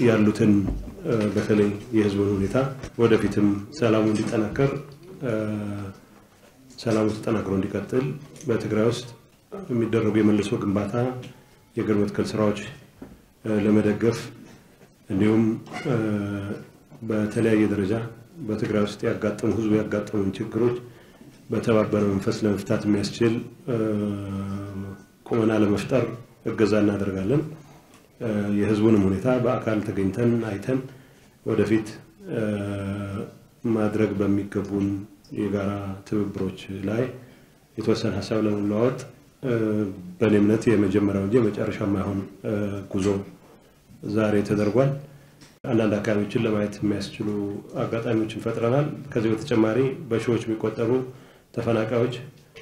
ያሉትን በተለይ የህዝቡን ሁኔታ ወደፊትም ሰላሙ እንዲጠናከር ሰላሙ ተጠናክሮ እንዲቀጥል በትግራይ ውስጥ የሚደረጉ የመልሶ ግንባታ የግር መትከል ስራዎች ለመደገፍ እንዲሁም በተለያየ ደረጃ በትግራይ ውስጥ ያጋጠሙ ህዝቡ ያጋጠሙ ችግሮች በተባበረ መንፈስ ለመፍታት የሚያስችል ቁመና ለመፍጠር እገዛ እናደርጋለን የህዝቡንም ሁኔታ በአካል ተገኝተን አይተን ወደፊት ማድረግ በሚገቡን የጋራ ትብብሮች ላይ የተወሰነ ሐሳብ ለመለዋወጥ በእምነት የመጀመሪያው እንጂ መጨረሻው ማይሆን ጉዞ ዛሬ ተደርጓል አንዳንድ አካባቢዎችን ለማየት የሚያስችሉ አጋጣሚዎችን ፈጥረናል ከዚህ በተጨማሪ በሺዎች የሚቆጠሩ ተፈናቃዮች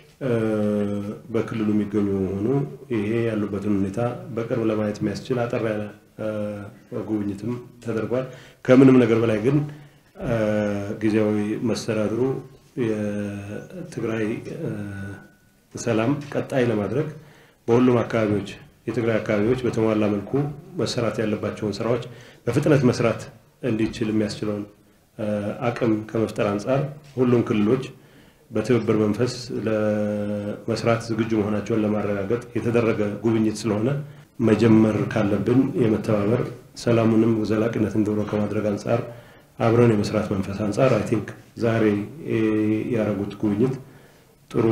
በክልሉ የሚገኙ ሆኖ ይሄ ያሉበትን ሁኔታ በቅርብ ለማየት የሚያስችል አጠር ያለ ጉብኝትም ተደርጓል ከምንም ነገር በላይ ግን ጊዜያዊ መስተዳድሩ የትግራይ ሰላም ቀጣይ ለማድረግ በሁሉም አካባቢዎች የትግራይ አካባቢዎች በተሟላ መልኩ መሰራት ያለባቸውን ስራዎች በፍጥነት መስራት እንዲችል የሚያስችለውን አቅም ከመፍጠር አንፃር ሁሉም ክልሎች በትብብር መንፈስ ለመስራት ዝግጁ መሆናቸውን ለማረጋገጥ የተደረገ ጉብኝት ስለሆነ መጀመር ካለብን የመተባበር ሰላሙንም ዘላቂነት እንዲኖረው ከማድረግ አንፃር አብረን የመስራት መንፈስ አንፃር አይ ቲንክ ዛሬ ያረጉት ጉብኝት ጥሩ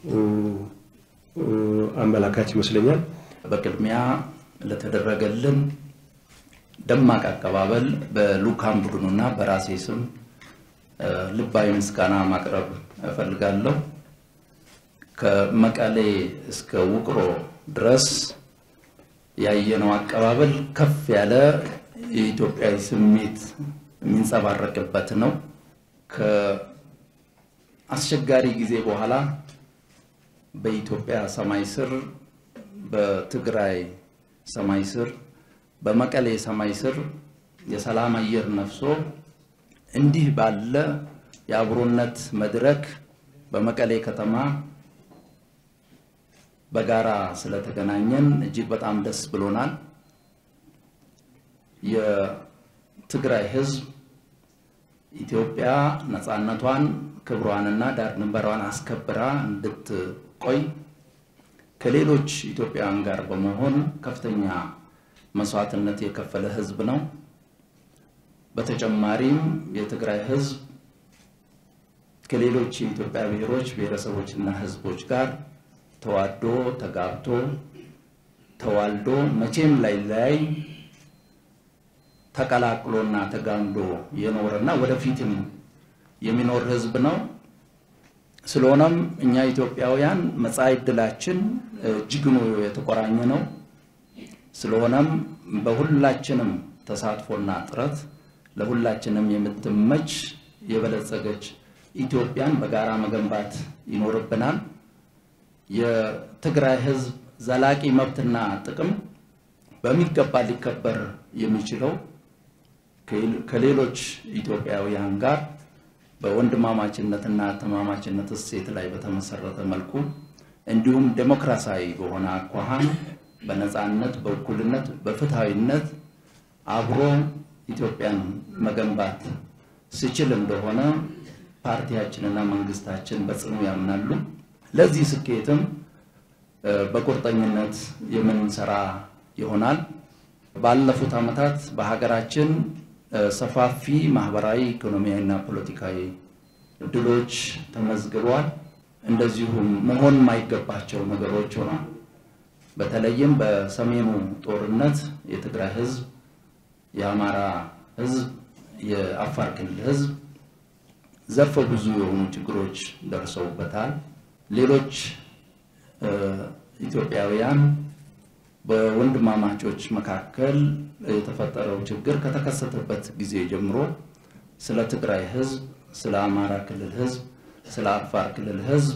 አመላካች ይመስለኛል በቅድሚያ ለተደረገልን ደማቅ አቀባበል በሉካም ቡድኑና በራሴ ስም ልባዊ ምስጋና ማቅረብ እፈልጋለሁ ከመቀሌ እስከ ውቅሮ ድረስ ያየነው አቀባበል ከፍ ያለ የኢትዮጵያዊ ስሜት የሚንጸባረቅበት ነው ከአስቸጋሪ ጊዜ በኋላ በኢትዮጵያ ሰማይ ስር በትግራይ ሰማይ ስር በመቀሌ ሰማይ ስር የሰላም አየር ነፍሶ እንዲህ ባለ የአብሮነት መድረክ በመቀሌ ከተማ በጋራ ስለተገናኘን እጅግ በጣም ደስ ብሎናል የትግራይ ህዝብ ኢትዮጵያ ነፃነቷን ክብሯንና ዳር ድንበሯን አስከብራ እንድትቆይ ከሌሎች ኢትዮጵያውያን ጋር በመሆን ከፍተኛ መስዋዕትነት የከፈለ ህዝብ ነው በተጨማሪም የትግራይ ህዝብ ከሌሎች የኢትዮጵያ ብሔሮች ብሔረሰቦችና ህዝቦች ጋር ተዋዶ ተጋብቶ ተዋልዶ መቼም ላይ ተቀላቅሎና ተጋምዶ የኖርና ወደፊትም የሚኖር ህዝብ ነው ስለሆነም እኛ ኢትዮጵያውያን መጻኢ ዕድላችን እጅግኑ የተቆራኘ ነው ስለሆነም በሁላችንም ተሳትፎና ጥረት ለሁላችንም የምትመች የበለጸገች ኢትዮጵያን በጋራ መገንባት ይኖርብናል የትግራይ ህዝብ ዘላቂ መብትና ጥቅም በሚገባ ሊከበር የሚችለው ከሌሎች ኢትዮጵያውያን ጋር በወንድማማችነትና ተማማችነት እሴት ላይ በተመሰረተ መልኩ እንዲሁም ዲሞክራሲያዊ በሆነ አኳኋን በነፃነት በእኩልነት በፍትሃዊነት አብሮ ኢትዮጵያን መገንባት ሲችል እንደሆነ ፓርቲያችንና መንግስታችን በጽኑ ያምናሉ ለዚህ ስኬትም በቁርጠኝነት የምንሰራ ይሆናል ባለፉት አመታት በሀገራችን ሰፋፊ ማህበራዊ ኢኮኖሚያዊና ፖለቲካዊ ድሎች ተመዝግበዋል እንደዚሁም መሆን ማይገባቸው ነገሮች ሆነዋል በተለይም በሰሜኑ ጦርነት የትግራይ ህዝብ የአማራ ህዝብ የአፋር ክልል ህዝብ ዘርፈ ብዙ የሆኑ ችግሮች ደርሰውበታል ሌሎች ኢትዮጵያውያን በወንድማማቾች መካከል የተፈጠረው ችግር ከተከሰተበት ጊዜ ጀምሮ ስለ ትግራይ ህዝብ ስለ አማራ ክልል ህዝብ ስለ አፋር ክልል ህዝብ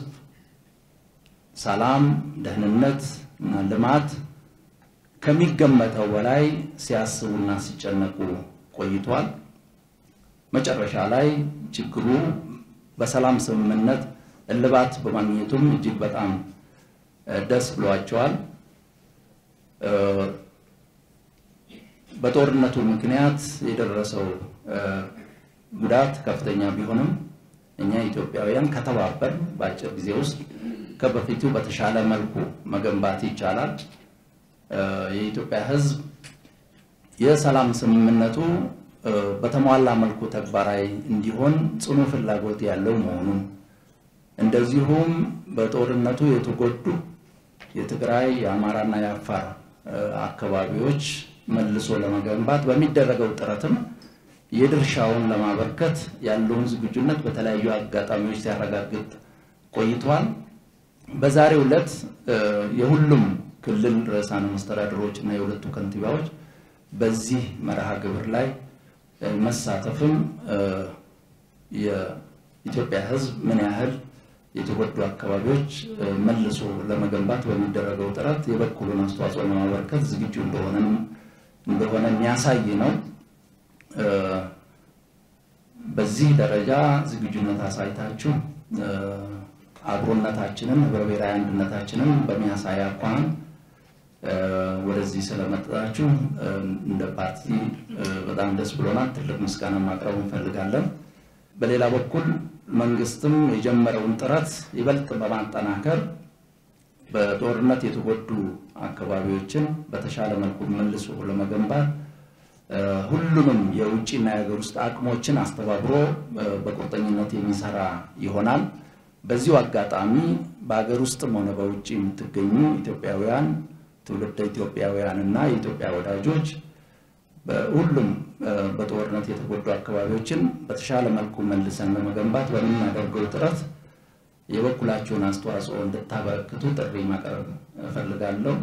ሰላም ደህንነት እና ልማት ከሚገመተው በላይ ሲያስቡና ሲጨነቁ ቆይቷል መጨረሻ ላይ ችግሩ በሰላም ስምምነት እልባት በማግኘቱም እጅግ በጣም ደስ ብሏቸዋል በጦርነቱ ምክንያት የደረሰው ጉዳት ከፍተኛ ቢሆንም እኛ ኢትዮጵያውያን ከተባበር በአጭር ጊዜ ውስጥ ከበፊቱ በተሻለ መልኩ መገንባት ይቻላል። የኢትዮጵያ ሕዝብ የሰላም ስምምነቱ በተሟላ መልኩ ተግባራዊ እንዲሆን ጽኑ ፍላጎት ያለው መሆኑን እንደዚሁም በጦርነቱ የተጎዱ የትግራይ የአማራና የአፋር አካባቢዎች መልሶ ለመገንባት በሚደረገው ጥረትም የድርሻውን ለማበርከት ያለውን ዝግጁነት በተለያዩ አጋጣሚዎች ሲያረጋግጥ ቆይቷል። በዛሬው ዕለት የሁሉም ክልል ርዕሳነ መስተዳድሮችና የሁለቱ ከንቲባዎች በዚህ መርሃ ግብር ላይ መሳተፍም የኢትዮጵያ ሕዝብ ምን ያህል የተጎዱ አካባቢዎች መልሶ ለመገንባት በሚደረገው ጥረት የበኩሉን አስተዋጽኦ ለማበርከት ዝግጁ እንደሆነ የሚያሳይ ነው። በዚህ ደረጃ ዝግጁነት አሳይታችሁ አብሮነታችንን ህብረብሔራዊ አንድነታችንን በሚያሳይ አኳኋን ወደዚህ ስለመጣችሁ እንደ ፓርቲ በጣም ደስ ብሎናል። ትልቅ ምስጋና ማቅረብ እንፈልጋለን። በሌላ በኩል መንግስትም የጀመረውን ጥረት ይበልጥ በማጠናከር በጦርነት የተጎዱ አካባቢዎችን በተሻለ መልኩ መልሶ ለመገንባት ሁሉንም የውጭና የሀገር ውስጥ አቅሞችን አስተባብሮ በቁርጠኝነት የሚሰራ ይሆናል። በዚሁ አጋጣሚ በሀገር ውስጥም ሆነ በውጭ የምትገኙ ኢትዮጵያውያን ትውልደ ኢትዮጵያውያንና የኢትዮጵያ ወዳጆች በሁሉም በጦርነት የተጎዱ አካባቢዎችን በተሻለ መልኩ መልሰን ለመገንባት በምናደርገው ጥረት የበኩላችሁን አስተዋጽኦ እንድታበረክቱ ጥሪ ማቅረብ እፈልጋለሁ።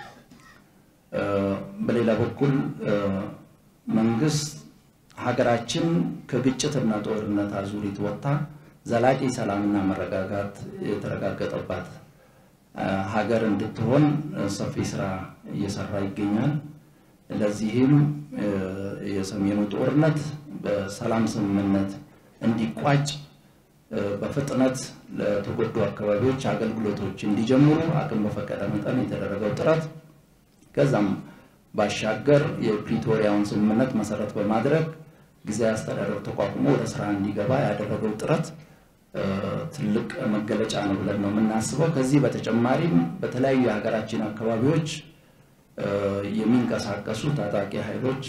በሌላ በኩል መንግስት ሀገራችን ከግጭትና ጦርነት አዙሪት ወጥታ ዘላቂ ሰላምና መረጋጋት የተረጋገጠባት ሀገር እንድትሆን ሰፊ ስራ እየሰራ ይገኛል። ለዚህም የሰሜኑ ጦርነት በሰላም ስምምነት እንዲቋጭ በፍጥነት ለተጎዱ አካባቢዎች አገልግሎቶች እንዲጀምሩ አቅም በፈቀደ መጠን የተደረገው ጥረት ከዛም ባሻገር የፕሪቶሪያውን ስምምነት መሰረት በማድረግ ጊዜያዊ አስተዳደር ተቋቁሞ ወደ ስራ እንዲገባ ያደረገው ጥረት ትልቅ መገለጫ ነው ብለን ነው የምናስበው። ከዚህ በተጨማሪም በተለያዩ የሀገራችን አካባቢዎች የሚንቀሳቀሱ ታጣቂ ኃይሎች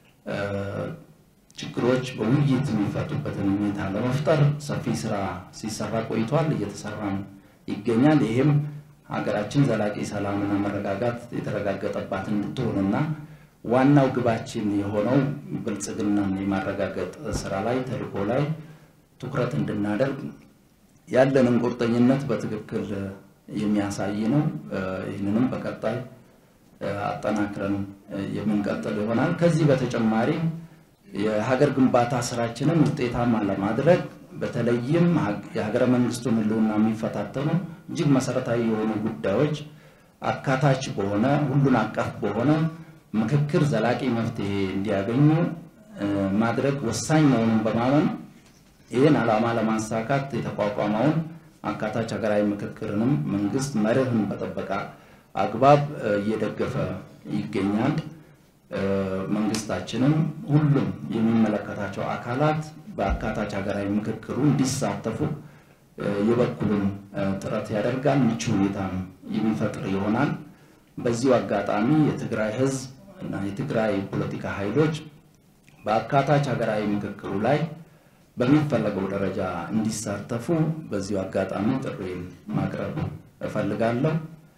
ችግሮች በውይይት የሚፈቱበትን ሁኔታ ለመፍጠር ሰፊ ስራ ሲሰራ ቆይቷል፣ እየተሰራም ይገኛል። ይሄም ሀገራችን ዘላቂ ሰላምና መረጋጋት የተረጋገጠባት እንድትሆንና ዋናው ግባችን የሆነው ብልጽግናን የማረጋገጥ ስራ ላይ ተልዕኮ ላይ ትኩረት እንድናደርግ ያለንን ቁርጠኝነት በትክክል የሚያሳይ ነው። ይህንንም በቀጣይ አጠናክረን የምንቀጥል ይሆናል። ከዚህ በተጨማሪ የሀገር ግንባታ ስራችንን ውጤታማ ለማድረግ በተለይም የሀገረ መንግስቱን ህልውና የሚፈታተኑ እጅግ መሰረታዊ የሆኑ ጉዳዮች አካታች በሆነ ሁሉን አቀፍ በሆነ ምክክር ዘላቂ መፍትሄ እንዲያገኙ ማድረግ ወሳኝ መሆኑን በማመን ይህን ዓላማ ለማሳካት የተቋቋመውን አካታች ሀገራዊ ምክክርንም መንግስት መርህን በጠበቀ አግባብ እየደገፈ ይገኛል። መንግስታችንም ሁሉም የሚመለከታቸው አካላት በአካታች ሀገራዊ ምክክሩ እንዲሳተፉ የበኩሉን ጥረት ያደርጋል፣ ምቹ ሁኔታም የሚፈጥር ይሆናል። በዚሁ አጋጣሚ የትግራይ ህዝብ እና የትግራይ ፖለቲካ ኃይሎች በአካታች ሀገራዊ ምክክሩ ላይ በሚፈለገው ደረጃ እንዲሳተፉ በዚሁ አጋጣሚ ጥሪን ማቅረብ እፈልጋለሁ።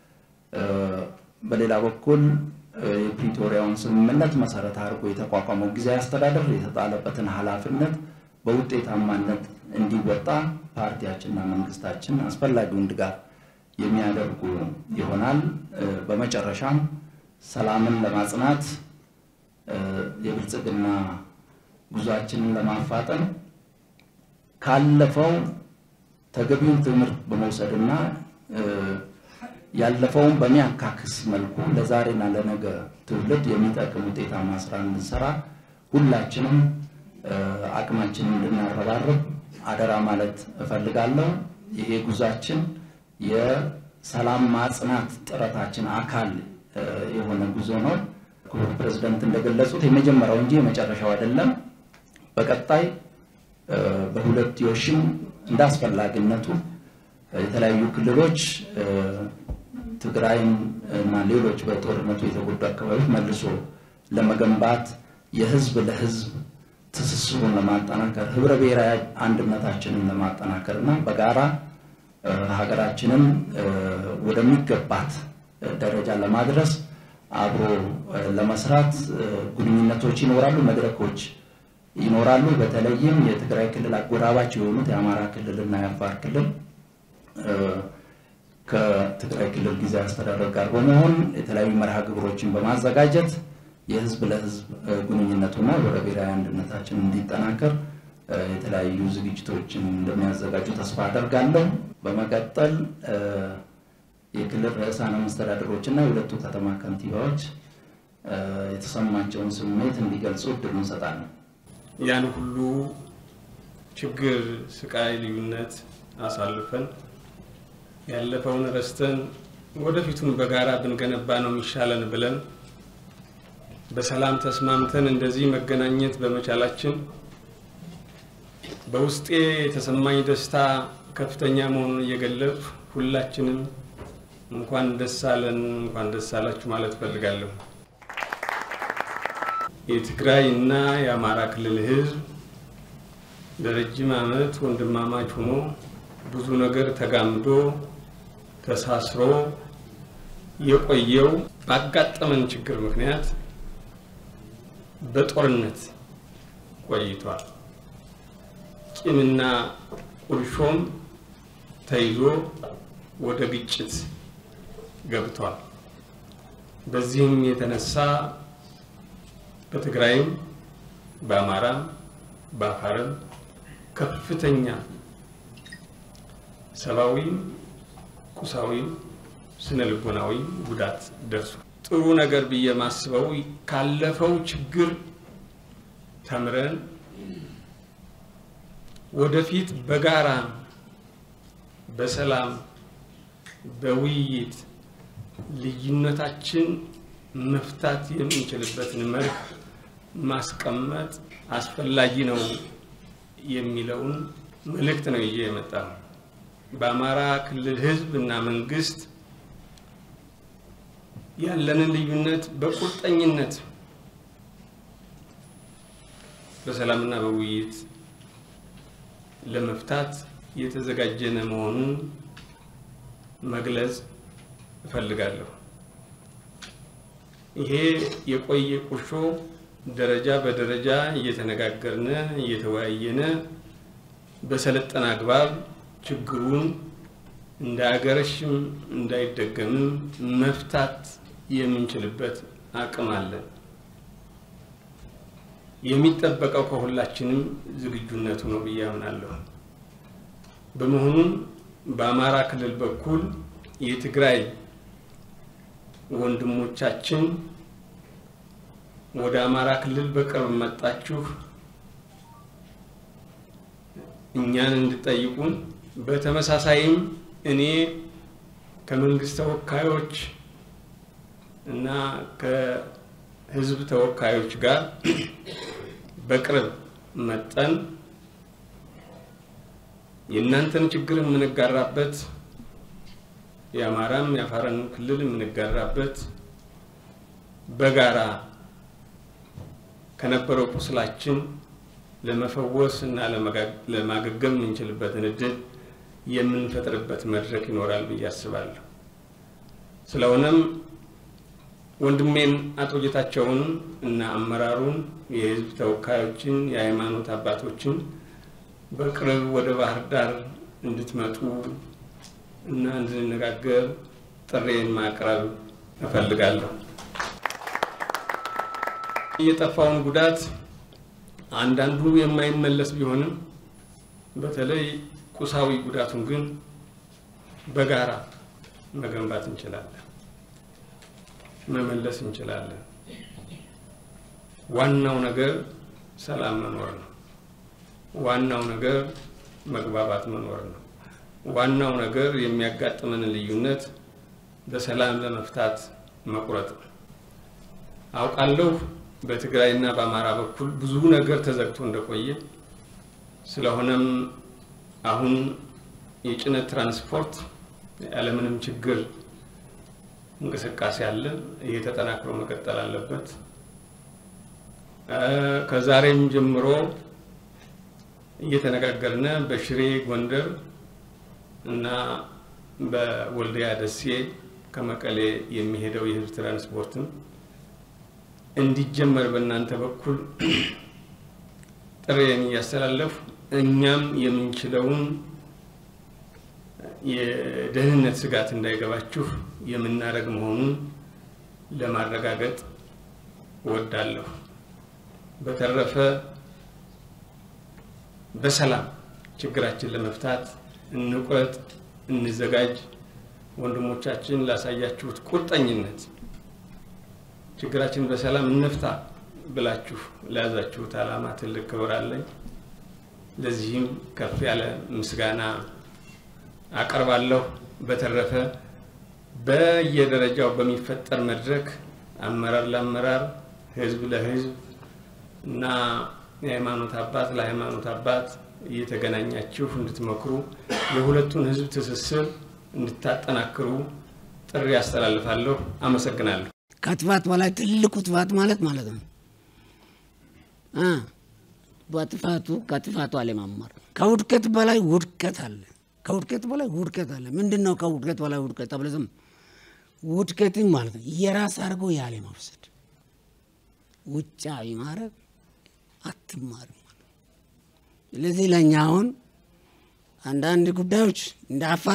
በሌላ በኩል የፕሪቶሪያውን ስምምነት መሰረት አድርጎ የተቋቋመው ጊዜያዊ አስተዳደር የተጣለበትን ኃላፊነት በውጤታማነት እንዲወጣ ፓርቲያችንና መንግስታችን አስፈላጊውን ድጋፍ የሚያደርጉ ይሆናል። በመጨረሻም ሰላምን ለማጽናት የብልጽግና ጉዟችንን ለማፋጠን ካለፈው ተገቢውን ትምህርት በመውሰድና ያለፈውን በሚያካክስ መልኩ ለዛሬና ለነገ ትውልድ የሚጠቅም ውጤታማ ስራ እንድንሰራ ሁላችንም አቅማችንን እንድናረባርብ አደራ ማለት እፈልጋለሁ። ይሄ ጉዟችን የሰላም ማጽናት ጥረታችን አካል የሆነ ጉዞ ነው። ክቡር ፕሬዝዳንት እንደገለጹት የመጀመሪያው እንጂ የመጨረሻው አይደለም። በቀጣይ በሁለትዮሽም እንዳስፈላጊነቱ የተለያዩ ክልሎች ትግራይን እና ሌሎች በጦርነቱ የተጎዱ አካባቢዎች መልሶ ለመገንባት የህዝብ ለህዝብ ትስስሩን ለማጠናከር ህብረ ብሔራዊ አንድነታችንን ለማጠናከርና በጋራ ሀገራችንን ወደሚገባት ደረጃ ለማድረስ አብሮ ለመስራት ግንኙነቶች ይኖራሉ፣ መድረኮች ይኖራሉ። በተለይም የትግራይ ክልል አጎራባች የሆኑት የአማራ ክልልና የአፋር ክልል ከትግራይ ክልል ጊዜያዊ አስተዳደር ጋር በመሆን የተለያዩ መርሃ ግብሮችን በማዘጋጀት የህዝብ ለህዝብ ግንኙነቱና ብሔራዊ አንድነታችንን እንዲጠናከር የተለያዩ ዝግጅቶችን እንደሚያዘጋጁ ተስፋ አደርጋለሁ። በመቀጠል የክልል ርዕሳነ መስተዳድሮችና የሁለቱ ከተማ ከንቲባዎች የተሰማቸውን ስሜት እንዲገልጹ እድል እንሰጣለን። ያን ሁሉ ችግር፣ ስቃይ፣ ልዩነት አሳልፈን ያለፈውን ረስተን ወደፊቱን በጋራ ብንገነባ ነው የሚሻለን ብለን በሰላም ተስማምተን እንደዚህ መገናኘት በመቻላችን በውስጤ የተሰማኝ ደስታ ከፍተኛ መሆኑን እየገለጽ ሁላችንም እንኳን ደስ አለን እንኳን ደስ አላችሁ ማለት ፈልጋለሁ። የትግራይና የአማራ ክልል ህዝብ ለረጅም ዓመት ወንድማማች ሆኖ ብዙ ነገር ተጋምዶ ተሳስሮ የቆየው ባጋጠመን ችግር ምክንያት በጦርነት ቆይቷል። ቂምና ቁርሾም ተይዞ ወደ ግጭት ገብቷል። በዚህም የተነሳ በትግራይም በአማራም በአፋርም ከፍተኛ ሰብአዊ፣ ቁሳዊ፣ ስነልቦናዊ ጉዳት ደርሷል። ጥሩ ነገር በየማስበው ካለፈው ችግር ተምረን ወደፊት በጋራ በሰላም በውይይት ልዩነታችን መፍታት የምንችልበትን መልክ ማስቀመጥ አስፈላጊ ነው የሚለውን መልእክት ነው ይዤ የመጣው። በአማራ ክልል ህዝብ እና መንግስት ያለንን ልዩነት በቁርጠኝነት በሰላምና በውይይት ለመፍታት የተዘጋጀነ መሆኑን መግለጽ እፈልጋለሁ። ይሄ የቆየ ቁርሾ ደረጃ በደረጃ እየተነጋገርነ እየተወያየነ በሰለጠነ አግባብ ችግሩን እንዳያገረሽም እንዳይደገምም መፍታት የምንችልበት አቅም አለ። የሚጠበቀው ከሁላችንም ዝግጁነቱ ነው ብዬ አምናለሁ። በመሆኑም በአማራ ክልል በኩል የትግራይ ወንድሞቻችን ወደ አማራ ክልል በቅርብ መጣችሁ እኛን እንድጠይቁን፣ በተመሳሳይም እኔ ከመንግስት ተወካዮች እና ከህዝብ ተወካዮች ጋር በቅርብ መጠን የእናንተን ችግር የምንጋራበት የአማራም የአፋርን ክልል የምንጋራበት በጋራ ከነበረው ቁስላችን ለመፈወስ እና ለማገገም እንችልበትን እድል የምንፈጥርበት መድረክ ይኖራል ብዬ አስባለሁ። ስለሆነም ወንድሜን አቶ ጌታቸውን እና አመራሩን የህዝብ ተወካዮችን የሃይማኖት አባቶችን በቅርብ ወደ ባህር ዳር እንድትመጡ እና እንድንነጋገር ጥሬን ማቅረብ እፈልጋለሁ። የጠፋውን ጉዳት አንዳንዱ የማይመለስ ቢሆንም በተለይ ቁሳዊ ጉዳቱን ግን በጋራ መገንባት እንችላለን፣ መመለስ እንችላለን። ዋናው ነገር ሰላም መኖር ነው። ዋናው ነገር መግባባት መኖር ነው። ዋናው ነገር የሚያጋጥመን ልዩነት በሰላም ለመፍታት መቁረጥ ነው። አውቃለሁ በትግራይና በአማራ በኩል ብዙ ነገር ተዘግቶ እንደቆየ ስለሆነም አሁን የጭነት ትራንስፖርት ያለምንም ችግር እንቅስቃሴ አለ እየተጠናክሮ መቀጠል አለበት ከዛሬም ጀምሮ እየተነጋገርነ በሽሬ ጎንደር እና በወልዲያ ደሴ ከመቀሌ የሚሄደው የህዝብ ትራንስፖርትም እንዲጀመር በእናንተ በኩል ጥሬን ያስተላለፍ እኛም የምንችለውን የደህንነት ስጋት እንዳይገባችሁ የምናረግ መሆኑን ለማረጋገጥ ወዳለሁ በተረፈ በሰላም ችግራችን ለመፍታት እንቁረጥ እንዘጋጅ ወንድሞቻችን ላሳያችሁት ቁርጠኝነት ችግራችን በሰላም እንፍታ ብላችሁ ለያዛችሁት ዓላማ ትልቅ ክብር አለኝ ለዚህም ከፍ ያለ ምስጋና አቀርባለሁ በተረፈ በየደረጃው በሚፈጠር መድረክ አመራር ለአመራር ህዝብ ለህዝብ እና የሃይማኖት አባት ለሃይማኖት አባት እየተገናኛችሁ እንድትመክሩ የሁለቱን ህዝብ ትስስር እንድታጠናክሩ ጥሪ ያስተላልፋለሁ አመሰግናለሁ ከጥፋት በላይ ትልቁ ጥፋት ማለት ነው በጥፋቱ ከጥፋቱ አለማማር ከውድቀት በላይ ውድቀት አለ ከውድቀት በላይ ውድቀት አለ ምንድነው ከውድቀት በላይ ውድቀት ተብለዘም ውድቀትን ማለት ነው የራስ አርጎ ያለ መፍሰድ ውጫዊ ማረግ አትማር ለዚህ ለኛውን አንዳንድ ጉዳዮች እንዳፈር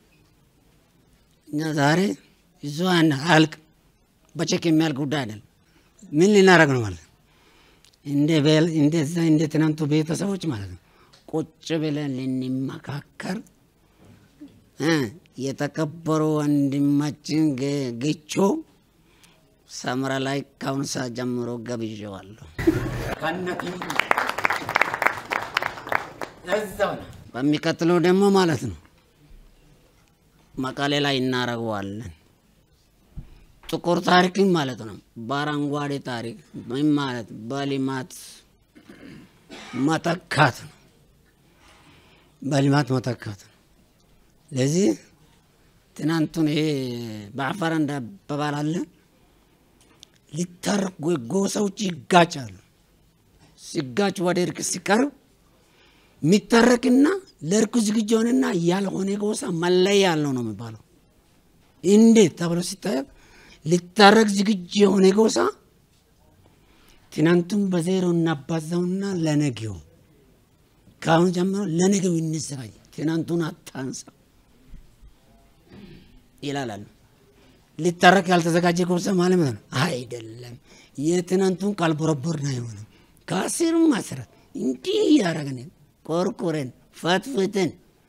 እኛ ዛሬ ይዟን አልቅ በቸክ የሚያልቅ ጉዳይ አይደል ምን ሊናረግ ነው ማለት እንደዛ እንደተናንቱ ቤተሰቦች ማለት ነው ቁጭ ብለን ልንመካከር የተከበሩ ወንድማችን ግቾ ሰምራ ላይ ካውንሳ ጀምሮ ገብጀዋለሁ ካነቂ እዛው በሚከተለው ደግሞ ማለት ነው መቀሌ ላይ እናረጋዋለን ጥቁር ታሪክ ማለት ነው ባራንጓዴ ታሪክ ምን ማለት በሊማት መተካት በሊማት መተካት ለዚህ ትናንቱን ይሄ በአፋር እንደባባላለ ሊታረቅ ጎሳዎች ይጋጫሉ ሲጋጭ ወደ እርቅ ሲቀርብ ሚታረቅና ለእርቁ ዝግጁ ሆነና ያልሆነ ጎሳ መለያ ያለው ነው የሚባለው እንዴት ተብሎ ሲታይ ሊታረቅ ዝግጁ የሆነ ጎሳ ትናንቱን በዜሮ እናባዛውና ለነገው ካሁን ጀምሮ ለነገው እንዘጋጅ ትናንቱን አታንሳ ይላል ሊታረቅ ያልተዘጋጀ ጎሳ ማለት ነው አይደለም የትናንቱን ካልቦረቦርና ይሆነ ካሲሩ ማስራት እንዲህ ያረጋነ ቆርቆረን ፈትፈተን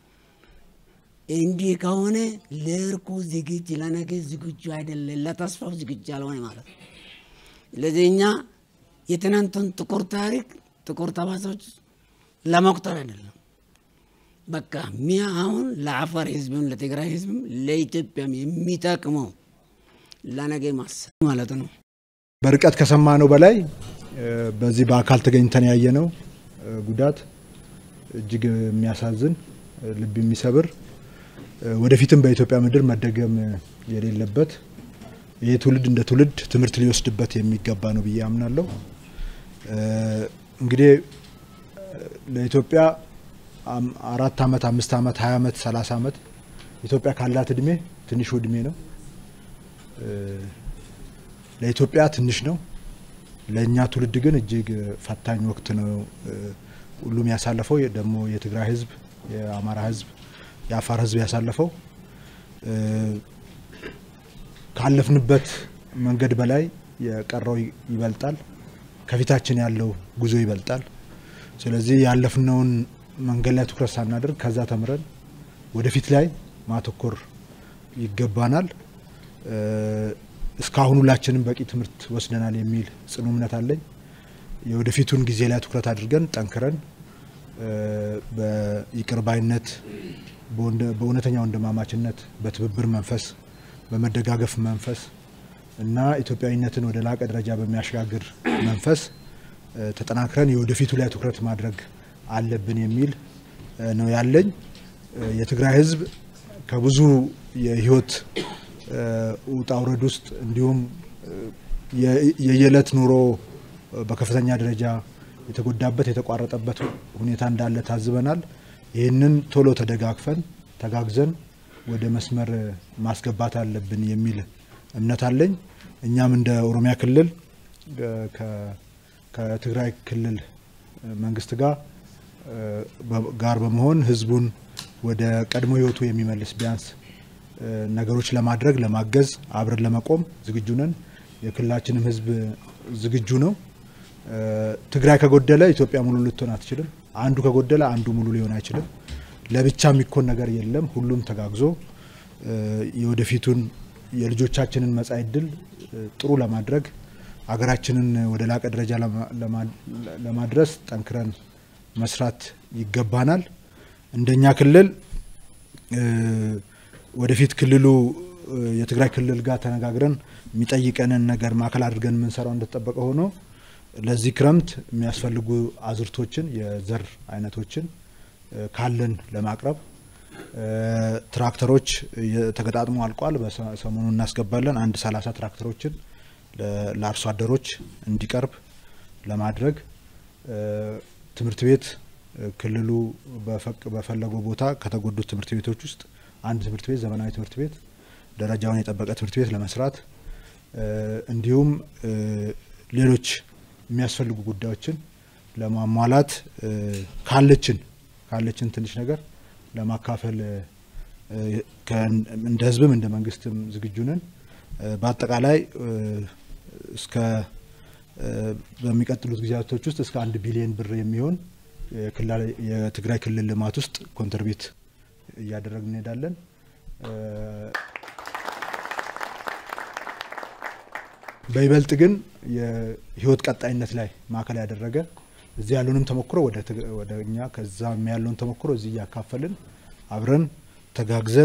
እንዲህ ከሆነ ለርኩ ዝግጅ ለነገ ዝግጁ አይደለም ለተስፋው ዝግጁ አልሆነ ማለት ለዚህኛ የትናንቱን ጥቁር ታሪክ ጥቁር ተባሶች ለመቁጠር አይደለም በቃ ሚያ አሁን ለአፋር ህዝብም ለትግራይ ህዝብም ለኢትዮጵያም የሚጠቅመው ለነገ ማሰብ ማለት ነው በርቀት ከሰማነው በላይ በዚህ በአካል ተገኝተን ያየነው ጉዳት እጅግ የሚያሳዝን ልብ የሚሰብር ወደፊትም በኢትዮጵያ ምድር መደገም የሌለበት ይሄ ትውልድ እንደ ትውልድ ትምርት ሊወስድበት የሚገባ ነው ብዬ አምናለሁ እንግዲህ ለኢትዮጵያ 4 አመት 5 አመት 20 አመት 30 አመት ኢትዮጵያ ካላት እድሜ ትንሽ እድሜ ነው ለኢትዮጵያ ትንሽ ነው ለኛ ትውልድ ግን እጅግ ፈታኝ ወቅት ነው ሁሉም ያሳለፈው ደግሞ የትግራይ ህዝብ የአማራ ህዝብ የአፋር ህዝብ ያሳለፈው ካለፍንበት መንገድ በላይ የቀረው ይበልጣል ከፊታችን ያለው ጉዞ ይበልጣል ስለዚህ ያለፍነውን መንገድ ላይ ትኩረት ሳናደርግ ከዛ ተምረን ወደፊት ላይ ማተኮር ይገባናል እስካሁን ሁላችንም በቂ ትምርት ወስደናል የሚል ጽኑ እምነት አለኝ የወደፊቱን ጊዜ ላይ ትኩረት አድርገን ጠንክረን በይቅርባይነት በእውነተኛ ወንድማማችነት በትብብር መንፈስ በመደጋገፍ መንፈስ እና ኢትዮጵያዊነትን ወደ ላቀ ደረጃ በሚያሸጋግር መንፈስ ተጠናክረን የወደፊቱ ላይ ትኩረት ማድረግ አለብን የሚል ነው ያለኝ። የትግራይ ህዝብ ከብዙ የህይወት ውጣ ውረድ ውስጥ እንዲሁም የየለት ኑሮ በከፍተኛ ደረጃ የተጎዳበት የተቋረጠበት ሁኔታ እንዳለ ታዝበናል። ይህንን ቶሎ ተደጋግፈን ተጋግዘን ወደ መስመር ማስገባት አለብን የሚል እምነት አለኝ። እኛም እንደ ኦሮሚያ ክልል ከትግራይ ክልል መንግስት ጋር በመሆን ህዝቡን ወደ ቀድሞ ህይወቱ የሚመልስ ቢያንስ ነገሮች ለማድረግ ለማገዝ አብረን ለመቆም ዝግጁ ነን። የክልላችንም ህዝብ ዝግጁ ነው። ትግራይ ከጎደለ ኢትዮጵያ ሙሉ ልትሆን አትችልም። አንዱ ከጎደለ አንዱ ሙሉ ሊሆን አይችልም። ለብቻ የሚኮን ነገር የለም። ሁሉም ተጋግዞ የወደፊቱን የልጆቻችንን መጻኢ ዕድል ጥሩ ለማድረግ አገራችንን ወደ ላቀ ደረጃ ለማድረስ ጠንክረን መስራት ይገባናል። እንደኛ ክልል ወደፊት ክልሉ የትግራይ ክልል ጋር ተነጋግረን የሚጠይቀንን ነገር ማከል አድርገን የምንሰራው እንደተጠበቀ ሆኖ ለዚህ ክረምት የሚያስፈልጉ አዝርቶችን የዘር አይነቶችን ካለን ለማቅረብ ትራክተሮች ተገጣጥሞ አልቋል። በሰሞኑ እናስገባለን። 30 ትራክተሮችን ለአርሶ አደሮች እንዲቀርብ ለማድረግ ትምህርት ቤት ክልሉ በፈለገው ቦታ ከተጎዱት ትምህርት ቤቶች ውስጥ አንድ ትምህርት ቤት ዘመናዊ ትምህርት ቤት ደረጃውን የጠበቀ ትምህርት ቤት ለመስራት እንዲሁም ሌሎች የሚያስፈልጉ ጉዳዮችን ለማሟላት ካለችን ትንሽ ነገር ለማካፈል እንደ ህዝብም እንደ መንግስትም ዝግጁ ነን። በአጠቃላይ እስከ በሚቀጥሉት ጊዜያቶች ውስጥ እስከ 1 ቢሊዮን ብር የሚሆን የትግራይ ክልል ልማት ውስጥ ኮንትሪቢዩት እያደረግን እንሄዳለን። በይበልጥ ግን የህይወት ቀጣይነት ላይ ማዕከል ያደረገ እዚህ ያሉንም ተሞክሮ ወደኛ ከዛም ያለውን ተሞክሮ እዚህ ያካፈልን አብረን ተጋግዘን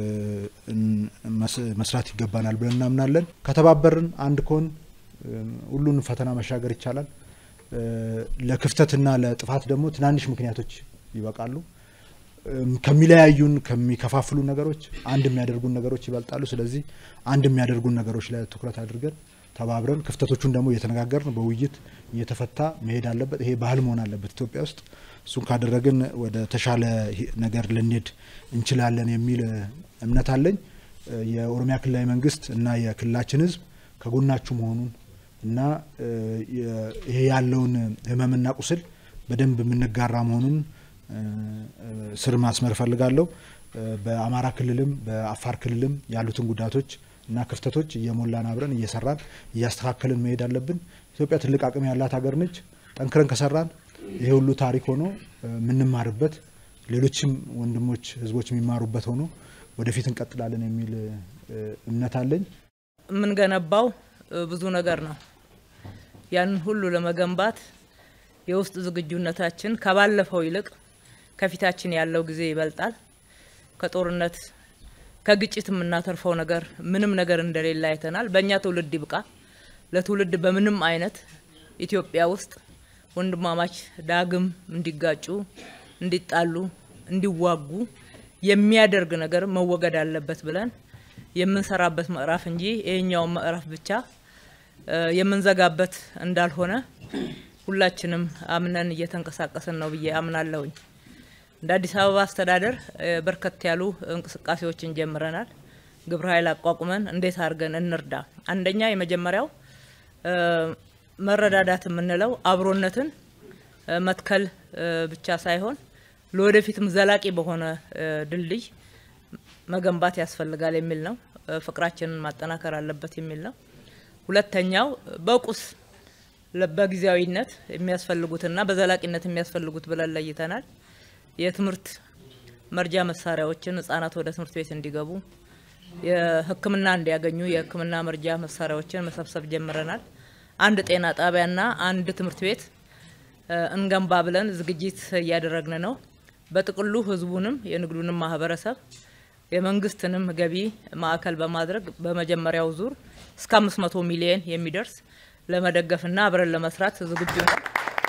መስራት ይገባናል ብለን እናምናለን። ከተባበርን አንድ ኮን ሁሉን ፈተና መሻገር ይቻላል። ለክፍተትና ለጥፋት ደግሞ ትናንሽ ምክንያቶች ይበቃሉ። ከሚለያዩን ከሚከፋፍሉ ነገሮች አንድ የሚያደርጉን ነገሮች ይበልጣሉ። ስለዚህ አንድ የሚያደርጉን ነገሮች ላይ ትኩረት አድርገን ተባብረን ክፍተቶቹን ደግሞ እየተነጋገርን በውይይት እየተፈታ መሄድ አለበት። ይሄ ባህል መሆን አለበት ኢትዮጵያ ውስጥ። እሱን ካደረግን ወደ ተሻለ ነገር ልንሄድ እንችላለን የሚል እምነት አለኝ። የኦሮሚያ ክልላዊ መንግስት እና የክልላችን ህዝብ ከጎናችሁ መሆኑን እና ይሄ ያለውን ህመምና ቁስል በደንብ የምንጋራ መሆኑን ስር ማስመር ፈልጋለሁ። በአማራ ክልልም በአፋር ክልልም ያሉትን ጉዳቶች እና ክፍተቶች እየሞላን አብረን እየሰራን እያስተካከልን መሄድ አለብን። ኢትዮጵያ ትልቅ አቅም ያላት ሀገር ነች። ጠንክረን ከሰራን ይሄ ሁሉ ታሪክ ሆኖ ምንማርበት ሌሎችም ወንድሞች ህዝቦች የሚማሩበት ሆኖ ወደፊት እንቀጥላለን የሚል እምነት አለኝ። ምን ገነባው ብዙ ነገር ነው። ያን ሁሉ ለመገንባት የውስጥ ዝግጁነታችን ከባለፈው ይልቅ ከፊታችን ያለው ጊዜ ይበልጣል። ከጦርነት ከግጭት የምናተርፈው ነገር ምንም ነገር እንደሌለ አይተናል። በእኛ ትውልድ ይብቃ። ለትውልድ በምንም አይነት ኢትዮጵያ ውስጥ ወንድማማች ዳግም እንዲጋጩ፣ እንዲጣሉ፣ እንዲዋጉ የሚያደርግ ነገር መወገድ አለበት ብለን የምንሰራበት ምዕራፍ እንጂ ይሄኛው ምዕራፍ ብቻ የምንዘጋበት እንዳልሆነ ሁላችንም አምነን እየተንቀሳቀስን ነው ብዬ አምናለሁኝ። እንደ አዲስ አበባ አስተዳደር በርከት ያሉ እንቅስቃሴዎችን ጀምረናል። ግብረ ኃይል አቋቁመን እንዴት አድርገን እንርዳ። አንደኛ የመጀመሪያው መረዳዳት የምንለው አብሮነትን መትከል ብቻ ሳይሆን ለወደፊትም ዘላቂ በሆነ ድልድይ መገንባት ያስፈልጋል የሚል ነው። ፍቅራችንን ማጠናከር አለበት የሚል ነው። ሁለተኛው በቁስ በጊዜያዊነት የሚያስፈልጉትና በዘላቂነት የሚያስፈልጉት ብለን ለይተናል። የትምህርት መርጃ መሳሪያዎችን ህጻናት ወደ ትምህርት ቤት እንዲገቡ የህክምና እንዲያገኙ የህክምና መርጃ መሳሪያዎችን መሰብሰብ ጀምረናል። አንድ ጤና ጣቢያና አንድ ትምህርት ቤት እንገንባ ብለን ዝግጅት እያደረግን ነው። በጥቅሉ ህዝቡንም የንግዱንም ማህበረሰብ የመንግስትንም ገቢ ማዕከል በማድረግ በመጀመሪያው ዙር እስከ 500 ሚሊዮን የሚደርስ ለመደገፍና አብረን ለመስራት ዝግጁ ነን።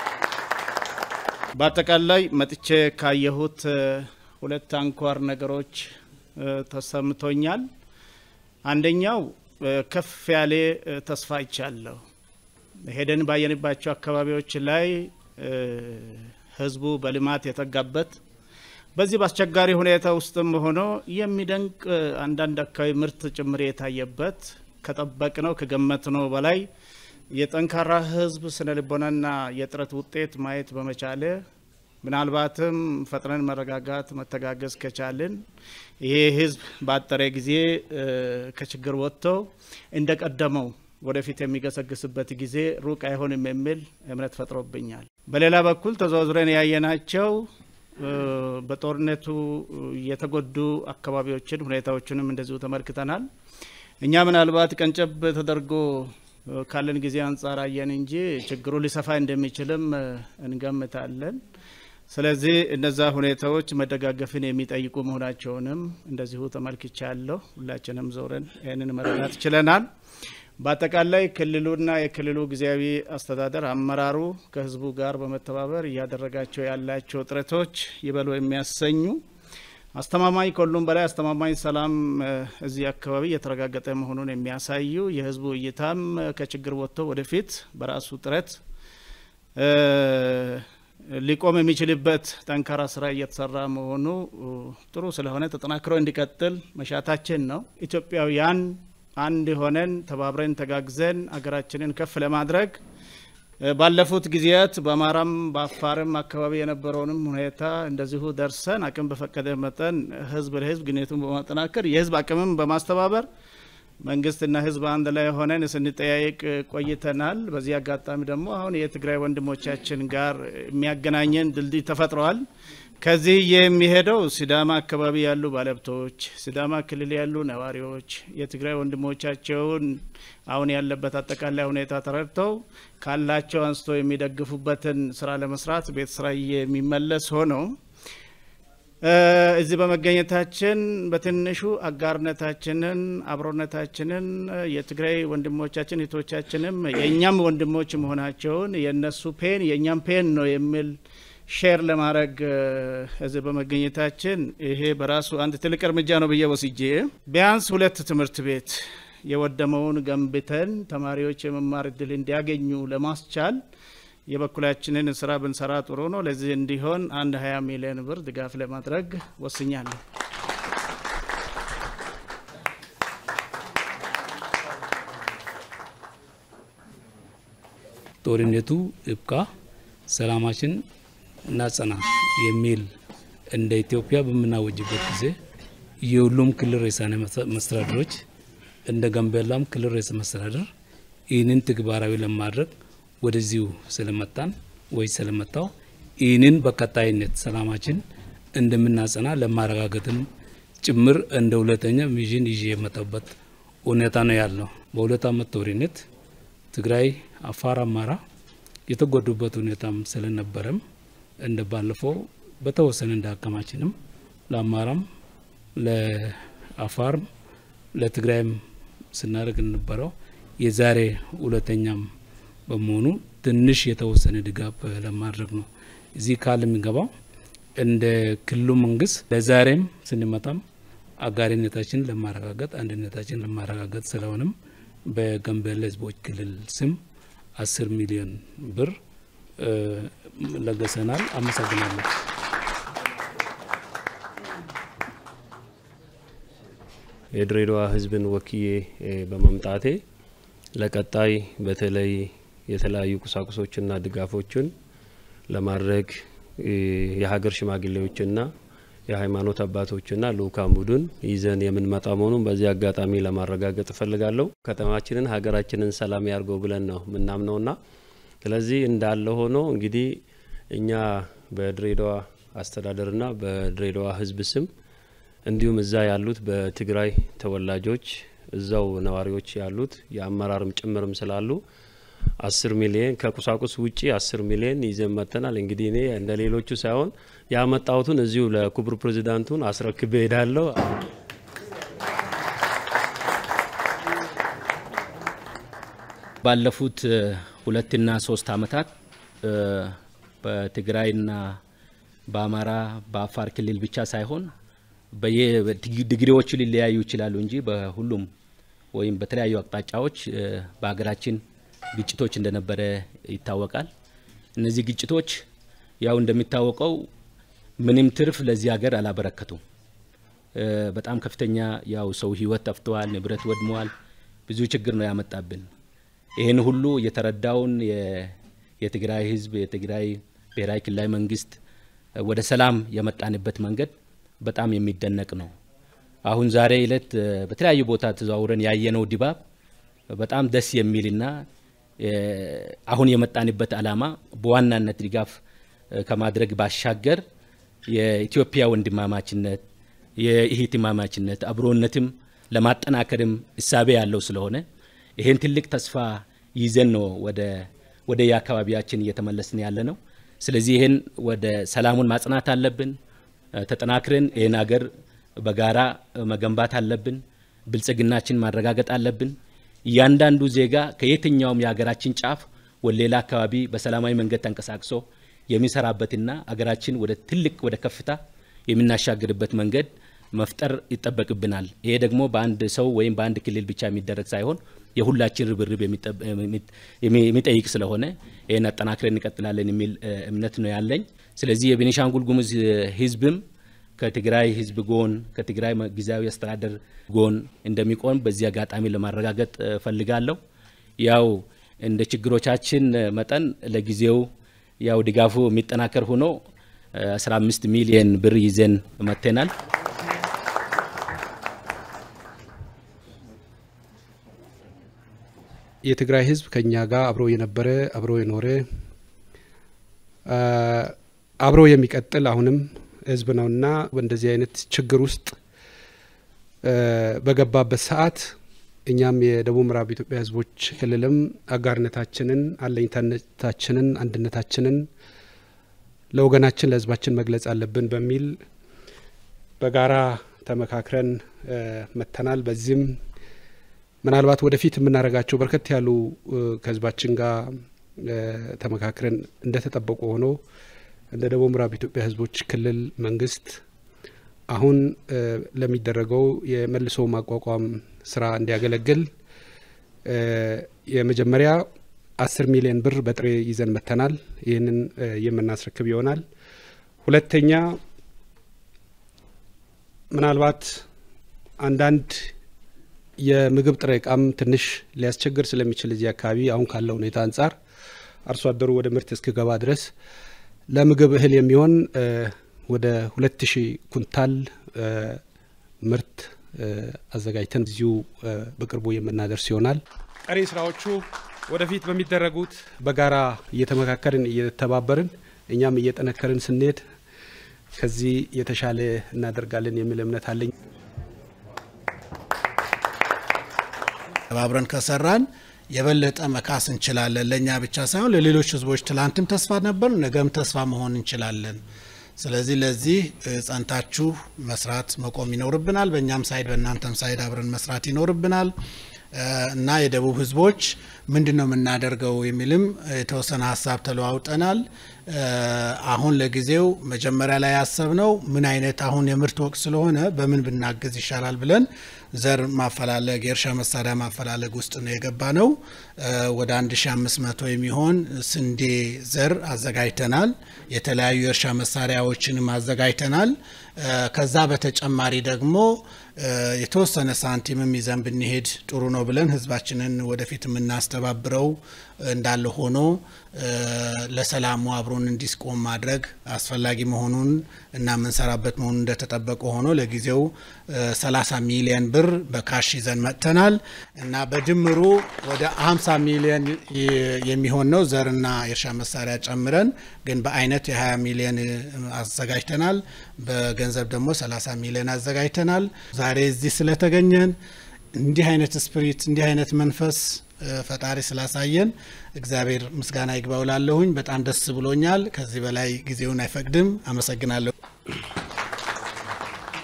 በአጠቃላይ መጥቼ ካየሁት ሁለት አንኳር ነገሮች ተሰምቶኛል። አንደኛው ከፍ ያለ ተስፋ ይቻለው ሄደን ባየንባቸው አካባቢዎች ላይ ህዝቡ በልማት የተጋበት በዚህ በአስቸጋሪ ሁኔታ ውስጥም ሆኖ የሚደንቅ አንዳንድ አካባቢ ምርት ጭምር የታየበት ከጠበቅነው ከገመትነው በላይ የጠንካራ ህዝብ ስነ ልቦናና የጥረት ውጤት ማየት በመቻለ ምናልባትም ፈጥነን መረጋጋት መተጋገዝ ከቻልን ይሄ ህዝብ ባጠረ ጊዜ ከችግር ወጥቶ እንደቀደመው ወደፊት የሚገሰግስበት ጊዜ ሩቅ አይሆንም የሚል እምነት ፈጥሮብኛል። በሌላ በኩል ተዘዋውረን ያየናቸው በጦርነቱ የተጎዱ አካባቢዎችን ሁኔታዎችንም እንደዚሁ ተመልክተናል። እኛ ምናልባት ቀንጨብ ተደርጎ ካለን ጊዜ አንፃር አየን እንጂ ችግሩ ሊሰፋ እንደሚችልም እንገምታለን። ስለዚህ እነዛ ሁኔታዎች መደጋገፍን የሚጠይቁ መሆናቸውንም እንደዚሁ ተመልክቻለሁ። ሁላችንም ዞረን ይሄንን መረዳት ችለናል። በአጠቃላይ ክልሉና የክልሉ ጊዜያዊ አስተዳደር አመራሩ ከህዝቡ ጋር በመተባበር ያደረጋቸው ያላቸው ጥረቶች ይበሉ የሚያሰኙ አስተማማኝ ከሁሉም በላይ አስተማማኝ ሰላም እዚህ አካባቢ የተረጋገጠ መሆኑን የሚያሳዩ የህዝቡ እይታም ከችግር ወጥቶ ወደፊት በራሱ ጥረት ሊቆም የሚችልበት ጠንካራ ስራ እየተሰራ መሆኑ ጥሩ ስለሆነ ተጠናክሮ እንዲቀጥል መሻታችን ነው። ኢትዮጵያውያን አንድ ሆነን ተባብረን ተጋግዘን አገራችንን ከፍ ለማድረግ ባለፉት ጊዜያት በአማራም በአፋርም አካባቢ የነበረውንም ሁኔታ እንደዚሁ ደርሰን አቅም በፈቀደ መጠን ህዝብ ለህዝብ ግንኙነቱን በማጠናከር የህዝብ አቅምም በማስተባበር መንግስትና ህዝብ አንድ ላይ ሆነን ስንጠያየቅ ቆይተናል። በዚህ አጋጣሚ ደግሞ አሁን የትግራይ ወንድሞቻችን ጋር የሚያገናኘን ድልድይ ተፈጥሯል። ከዚህ የሚሄደው ሲዳማ አካባቢ ያሉ ባለብቶች፣ ሲዳማ ክልል ያሉ ነዋሪዎች የትግራይ ወንድሞቻቸውን አሁን ያለበት አጠቃላይ ሁኔታ ተረድተው ካላቸው አንስቶ የሚደግፉበትን ስራ ለመስራት ቤት ስራ የሚመለስ ሆኖ እዚህ በመገኘታችን በትንሹ አጋርነታችንን አብሮነታችንን የትግራይ ወንድሞቻችን እህቶቻችንም የኛም ወንድሞች መሆናቸውን የነሱ ፔን የኛም ፔን ነው የሚል ሼር ለማድረግ እዚህ በመገኘታችን ይሄ በራሱ አንድ ትልቅ እርምጃ ነው ብዬ ወስጄ ቢያንስ 2 ትምህርት ቤት የወደመውን ገንብተን ተማሪዎች የመማር እድል እንዲያገኙ ለማስቻል የበኩላችንን ስራ ብንሰራ ጥሩ ነው። ለዚህ እንዲሆን 20 ሚሊዮን ብር ድጋፍ ለማድረግ ወስኛለሁ። ጦርነቱ ይብቃ፣ ሰላማችን እናጸና የሚል እንደ ኢትዮጵያ በመናወጅበት ጊዜ የሁሉም ክልል ርዕሳነ መስተዳድሮች እንደ ጋምቤላም ክልል ርዕሰ መስተዳድር ይህንን ተግባራዊ ለማድረግ ወደዚሁ ስለመጣን ወይ ስለመጣው ይህንን በቀጣይነት ሰላማችን እንደምናጸና ለማረጋገጥም ጭምር እንደ ሁለተኛ ሚሽን ይዤ የመጣበት ሁኔታ ነው ያለው። በሁለት ዓመት ጦርነት ትግራይ፣ አፋር፣ አማራ የተጎዱበት ሁኔታም ስለነበረም እንደ ባለፈው በተወሰነ እንዳከማችንም ለአማራም ለአፋርም ለትግራይም ስናደርግ ነበረው የዛሬ ሁለተኛም በመሆኑ ትንሽ የተወሰነ ድጋፍ ለማድረግ ነው እዚህ ካለ የሚገባው እንደ ክልሉ መንግስት ለዛሬም ስንመጣም አጋሪነታችን ለማረጋገጥ አንድነታችን ለማረጋገጥ ስለሆነም በጋምቤላ ህዝቦች ክልል ስም 10 ሚሊዮን ብር ለገሰናል። አመሰግናለሁ። የድሬዳዋ ህዝብን ወክዬ በመምጣቴ ለቀጣይ በተለይ የተለያዩ ቁሳቁሶችና ድጋፎችን ለማድረግ የሀገር ሽማግሌዎችና የሃይማኖት አባቶችና ልኡካን ቡድን ይዘን የምንመጣ መሆኑን በዚህ አጋጣሚ ለማረጋገጥ እፈልጋለሁ። ከተማችንን ሀገራችንን ሰላም ያርገው ብለን ነው ምናምነውና ስለዚህ እንዳለ ሆኖ እንግዲህ እኛ በድሬዳዋ አስተዳደርና በድሬዳዋ ህዝብ ስም እንዲሁም እዛ ያሉት በትግራይ ተወላጆች እዛው ነዋሪዎች ያሉት የአመራርም ጭምርም ስላሉ 10 ሚሊዮን ከቁሳቁስ ውጪ 10 ሚሊዮን ይዘን መጥተናል። እንግዲህ እኔ እንደሌሎቹ ሳይሆን ያመጣሁትን እዚሁ ለክቡር ፕሬዝዳንቱን አስረክቤ ሄዳለሁ። ባለፉት 2 እና 3 አመታት በትግራይና በአማራ በአፋር ክልል ብቻ ሳይሆን በየዲግሪዎቹ ሊለያዩ ይችላሉ እንጂ በሁሉም ወይም በተለያዩ አቅጣጫዎች በአገራችን ግጭቶች እንደነበረ ይታወቃል። እነዚህ ግጭቶች ያው እንደሚታወቀው ምንም ትርፍ ለዚህ ሀገር አላበረከቱም። በጣም ከፍተኛ ያው ሰው ህይወት ጠፍቷል፣ ንብረት ወድሟል፣ ብዙ ችግር ነው ያመጣብን። ይሄን ሁሉ የተረዳውን የትግራይ ህዝብ የትግራይ ብሔራዊ ክልላዊ መንግስት ወደ ሰላም የመጣንበት መንገድ በጣም የሚደነቅ ነው። አሁን ዛሬ ዕለት በተለያዩ ቦታ ተዛውረን ያየነው ድባብ በጣም ደስ የሚልና አሁን የመጣንበት ዓላማ በዋናነት ድጋፍ ከማድረግ ባሻገር የኢትዮጵያ ወንድማማችነት የኢህትማማችነት አብሮነትም ለማጠናከርም እሳቤ ያለው ስለሆነ ይሄን ትልቅ ተስፋ ይዘን ነው ወደ የአካባቢያችን እየተመለስን ያለ ነው። ስለዚህ ይሄን ወደ ሰላሙን ማጽናት አለብን። ተጠናክረን ይሄን ሀገር በጋራ መገንባት አለብን። ብልጽግናችን ማረጋገጥ አለብን። እያንዳንዱ ዜጋ ከየትኛውም የሀገራችን ጫፍ ወደ ሌላ አካባቢ በሰላማዊ መንገድ ተንቀሳቅሶ የሚሰራበትና ሀገራችን ወደ ትልቅ ወደ ከፍታ የምናሻግርበት መንገድ መፍጠር ይጠበቅብናል። ይሄ ደግሞ በአንድ ሰው ወይም በአንድ ክልል ብቻ የሚደረግ ሳይሆን የሁላችን ርብርብ የሚጠይቅ ስለሆነ ይሄን አጠናክረን እንቀጥላለን የሚል እምነት ነው ያለኝ። ስለዚህ የቤኒሻንጉል ጉሙዝ ህዝብም ከትግራይ ህዝብ ጎን ከትግራይ ጊዜያዊ አስተዳደር ጎን እንደሚቆም በዚህ አጋጣሚ ለማረጋገጥ ፈልጋለሁ። ያው እንደ ችግሮቻችን መጠን ለጊዜው ያው ድጋፉ የሚጠናከር ሆኖ 15 ሚሊዮን ብር ይዘን መተናል። የትግራይ ህዝብ ከኛ ጋር አብሮ የነበረ አብሮ የኖረ አብሮ የሚቀጥል አሁንም ህዝብ ነውና በእንደዚህ አይነት ችግር ውስጥ በገባበት ሰዓት እኛም የደቡብ ምዕራብ ኢትዮጵያ ህዝቦች ክልልም አጋርነታችንን አለኝታነታችንን አንድነታችንን ለወገናችን ለህዝባችን መግለጽ አለብን በሚል በጋራ ተመካክረን መተናል። በዚህም ምናልባት ወደፊት የምናረጋቸው በርከት ያሉ ከህዝባችን ጋር ተመካክረን እንደተጠበቁ ሆኖ እንደ ደቡብ ምዕራብ ኢትዮጵያ ህዝቦች ክልል መንግስት አሁን ለሚደረገው የመልሶ ማቋቋም ስራ እንዲያገለግል የመጀመሪያ 10 ሚሊዮን ብር በጥሬ ይዘን መተናል። ይህንን የምናስረክብ ይሆናል። ሁለተኛ ምናልባት አንዳንድ የምግብ ጥሬ ዕቃም ትንሽ ሊያስቸግር ስለሚችል እዚህ አካባቢ አሁን ካለው ሁኔታ አንጻር አርሶ አደሩ ወደ ምርት እስኪገባ ድረስ ለምግብ እህል የሚሆን ወደ 2000 ኩንታል ምርት አዘጋጅተን እዚሁ በቅርቡ የምናደርስ ይሆናል። ቀሪ ስራዎቹ ወደፊት በሚደረጉት በጋራ እየተመካከርን እየተባበርን እኛም እየጠነከርን ስንሄድ ከዚህ የተሻለ እናደርጋለን የሚል እምነት አለኝ። ተባብረን ከሰራን የበለጠ መካስ እንችላለን። ለኛ ብቻ ሳይሆን ለሌሎች ህዝቦች ትላንትም ተስፋ ነበር፣ ነገም ተስፋ መሆን እንችላለን። ስለዚህ ለዚህ ጸንታችሁ መስራት መቆም ይኖርብናል። በእኛም ሳይድ በእናንተም ሳይድ አብረን መስራት ይኖርብናል እና የደቡብ ህዝቦች ምንድነው የምናደርገው የሚልም የተወሰነ ሀሳብ ተለዋውጠናል። አሁን ለጊዜው መጀመሪያ ላይ ያሰብነው ምን አይነት አሁን የምርት ወቅት ስለሆነ በምን ብናገዝ ይሻላል ብለን ዘር ማፈላለግ የእርሻ መሳሪያ ማፈላለግ ውስጥ ነው የገባነው። ወደ 1500 የሚሆን ስንዴ ዘር አዘጋጅተናል። የተለያዩ የእርሻ መሳሪያዎችንም አዘጋጅተናል። ከዛ በተጨማሪ ደግሞ የተወሰነ ሳንቲምም ይዘን ብንሄድ ጥሩ ነው ብለን ህዝባችንን ወደፊት የምናስተባብረው እንዳለ ሆኖ ለሰላሙ አብሮን እንዲስቆም ማድረግ አስፈላጊ መሆኑን እና የምንሰራበት መሆኑን እንደተጠበቀ ሆኖ ለጊዜው 30 ሚሊዮን ብር በካሽ ይዘን መጥተናል እና በድምሩ ወደ 50 ሚሊዮን የሚሆን ነው ዘርና የእርሻ መሳሪያ ጨምረን፣ ግን በአይነት የ20 ሚሊዮን አዘጋጅተናል። በገንዘብ ደግሞ 30 ሚሊዮን አዘጋጅተናል። ዛሬ እዚህ ስለተገኘን እንዲህ አይነት ስፒሪት እንዲህ አይነት መንፈስ ፈጣሪ ስላሳየን እግዚአብሔር ምስጋና ይግባው ላለሁኝ በጣም ደስ ብሎኛል። ከዚህ በላይ ጊዜውን አይፈቅድም። አመሰግናለሁ።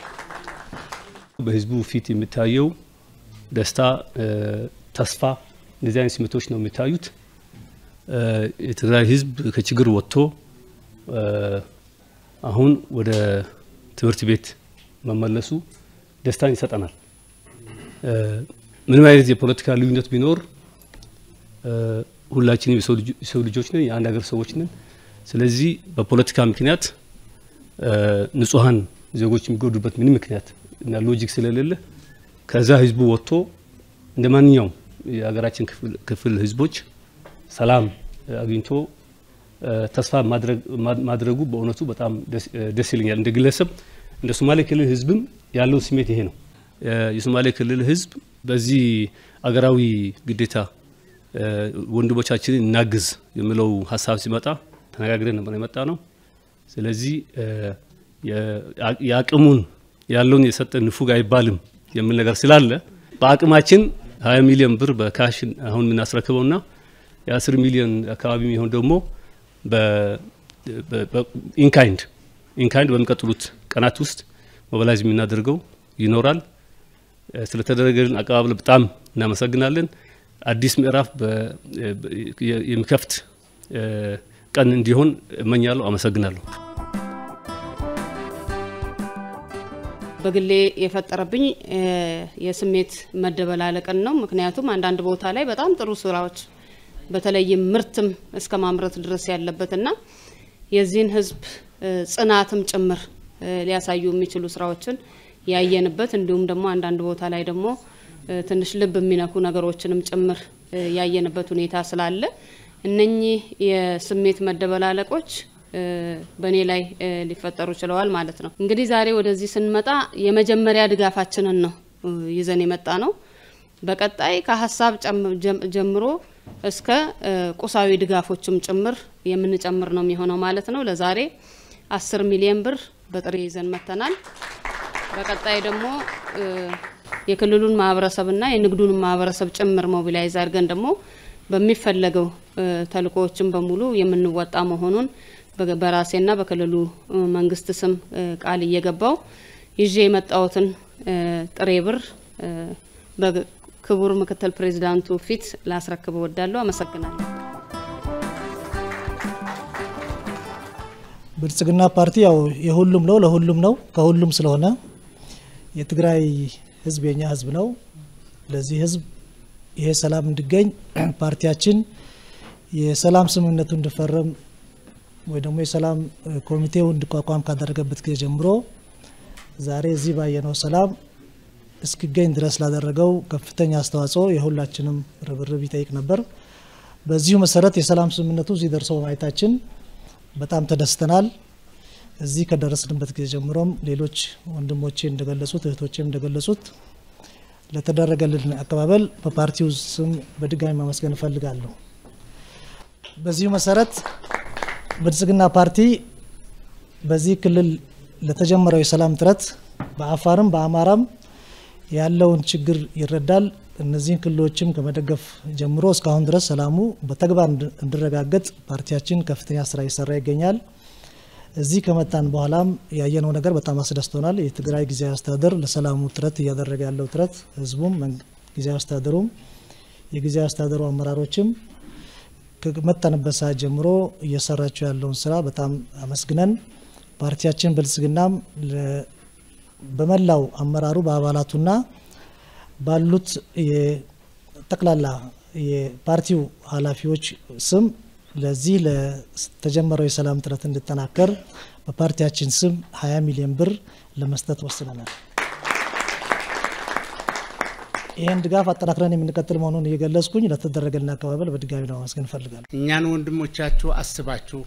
በህዝቡ ፊት የሚታየው ደስታ፣ ተስፋ እንደዚህ አይነት ስሜቶች ነው የሚታዩት። የትግራይ ህዝብ ከችግር ወጥቶ አሁን ወደ ትምህርት ቤት መመለሱ ደስታን ይሰጠናል። ምንም አይነት የፖለቲካ ልዩነት ቢኖር ሁላችንም የሰው ልጆች ነን፣ የአንድ ሀገር ሰዎች ነን። ስለዚህ በፖለቲካ ምክንያት ንጹሃን ዜጎች የሚጎዱበት ምንም ምክንያት እና ሎጂክ ስለሌለ ከዛ ህዝቡ ወጥቶ እንደማንኛውም የሀገራችን ክፍል ህዝቦች ሰላም አግኝቶ ተስፋ ማድረጉ በእውነቱ በጣም ደስ ይለኛል። እንደ ግለሰብ እንደ ሶማሌ ክልል ህዝብም ያለው ስሜት ይሄ ነው። የሶማሌ ክልል ህዝብ በዚህ አገራዊ ግዴታ ወንድሞቻችንን እናግዝ የሚለው ሀሳብ ሲመጣ ተነጋግረን ነበር የመጣ ነው። ስለዚህ የአቅሙን ያለውን የሰጠን ንፉግ አይባልም የሚል ነገር ስላለ በአቅማችን 20 ሚሊዮን ብር በካሽ አሁን የምናስረክበውና የ10 ሚሊዮን አካባቢ የሚሆን ደግሞ ኢንካይንድ በሚቀጥሉት ቀናት ውስጥ ሞባላይዝ የምናደርገው ይኖራል። ስለተደረገልን አቀባበል በጣም እናመሰግናለን። አዲስ ምዕራፍ የሚከፍት ቀን እንዲሆን እመኛለሁ። አመሰግናለሁ። በግሌ የፈጠረብኝ የስሜት መደበላለቅን ነው። ምክንያቱም አንዳንድ ቦታ ላይ በጣም ጥሩ ስራዎች በተለይም ምርትም እስከ ማምረት ድረስ ያለበትና የዚህን ህዝብ ጽናትም ጭምር ሊያሳዩ የሚችሉ ስራዎችን ያየንበት እንዲሁም ደግሞ አንዳንድ ቦታ ላይ ደግሞ ትንሽ ልብ የሚነኩ ነገሮችንም ጭምር ያየንበት ሁኔታ ስላለ እነኚህ የስሜት መደበላለቆች በኔ ላይ ሊፈጠሩ ችለዋል ማለት ነው። እንግዲህ ዛሬ ወደዚህ ስንመጣ የመጀመሪያ ድጋፋችንን ነው ይዘን የመጣ ነው። በቀጣይ ከሐሳብ ጀምሮ እስከ ቁሳዊ ድጋፎችም ጭምር የምንጨምር ነው የሚሆነው ማለት ነው። ለዛሬ 10 ሚሊዮን ብር በጥሬ ይዘን መተናል። በቀጣይ ደግሞ የክልሉን ማህበረሰብና የንግዱን ማህበረሰብ ጭምር ሞቢላይዝ አድርገን ደግሞ በሚፈለገው ተልእኮዎችን በሙሉ የምንወጣ መሆኑን በራሴና በክልሉ መንግስት ስም ቃል እየገባው ይዤ የመጣሁትን ጥሬ ብር በክቡር ምክትል ፕሬዝዳንቱ ፊት ላስረክብ እወዳለሁ። አመሰግናለሁ። ብልጽግና ፓርቲ ያው የሁሉም ነው፣ ለሁሉም ነው፣ ከሁሉም ስለሆነ የትግራይ ህዝብ የኛ ህዝብ ነው። ለዚህ ህዝብ ይሄ ሰላም እንዲገኝ ፓርቲያችን የሰላም ስምምነቱ እንዲፈረም ወይ ደግሞ የሰላም ኮሚቴው እንዲቋቋም ካደረገበት ጊዜ ጀምሮ ዛሬ እዚህ ባየነው ሰላም እስኪገኝ ድረስ ላደረገው ከፍተኛ አስተዋጽኦ የሁላችንም ርብርብ ይጠይቅ ነበር። በዚሁ መሰረት የሰላም ስምምነቱ እዚህ ደርሶ ማየታችን በጣም ተደስተናል። እዚህ ከደረስንበት ጊዜ ጀምሮም ሌሎች ወንድሞቼ እንደገለጹት እህቶቼም እንደገለጹት ለተደረገልን አቀባበል በፓርቲው ስም በድጋሚ ማመስገን እፈልጋለሁ። በዚሁ መሰረት ብልጽግና ፓርቲ በዚህ ክልል ለተጀመረው የሰላም ጥረት በአፋርም በአማራም ያለውን ችግር ይረዳል። እነዚህን ክልሎችም ከመደገፍ ጀምሮ እስካሁን ድረስ ሰላሙ በተግባር እንዲረጋገጥ ፓርቲያችን ከፍተኛ ስራ እየሰራ ይገኛል። እዚህ ከመጣን በኋላም ያየነው ነገር በጣም አስደስቶናል። የትግራይ ጊዜያዊ አስተዳደር ለሰላሙ ጥረት እያደረገ ያለው ጥረት ህዝቡም ጊዜያዊ አስተዳደሩም የጊዜያዊ አስተዳደሩ አመራሮችም ከመጣንበት ሰዓት ጀምሮ እየሰራቸው ያለውን ስራ በጣም አመስግነን ፓርቲያችን ብልጽግናም በመላው አመራሩ በአባላቱና ባሉት የጠቅላላ የፓርቲው ኃላፊዎች ስም ለዚህ ለተጀመረው የሰላም ጥረት እንዲጠናከር በፓርቲያችን ስም 20 ሚሊዮን ብር ለመስጠት ወስነናል። ይሄን ድጋፍ አጠናክረን የምንቀጥል መሆኑን እየገለጽኩኝ ለተደረገልን አቀባበል በድጋሚ ለማመስገን እፈልጋለሁ። እኛን ወንድሞቻችሁ አስባችሁ